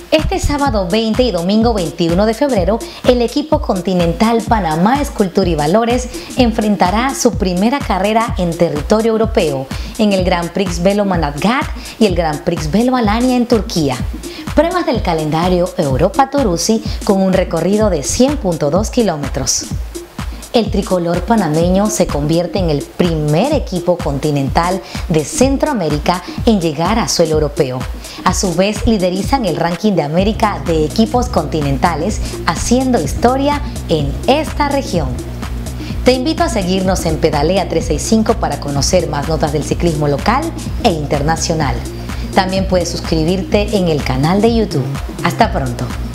Este sábado 20 y domingo 21 de febrero, el equipo continental Panamá Escultura y Valores enfrentará su primera carrera en territorio europeo en el Grand Prix Velo Manavgat y el Grand Prix Velo Alanya en Turquía. Pruebas del calendario Europa Torusi con un recorrido de 100.2 kilómetros. El tricolor panameño se convierte en el primer equipo continental de Centroamérica en llegar a suelo europeo. A su vez, liderizan el ranking de América de equipos continentales, haciendo historia en esta región. Te invito a seguirnos en Pedalea 365 para conocer más notas del ciclismo local e internacional. También puedes suscribirte en el canal de YouTube. Hasta pronto.